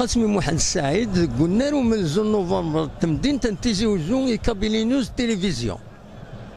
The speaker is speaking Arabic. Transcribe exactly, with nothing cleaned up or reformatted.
سمي محمد السعيد قلنا له من زون نوفمبر تمدين تنتيزي وزون كابيلي نيوز تلفزيون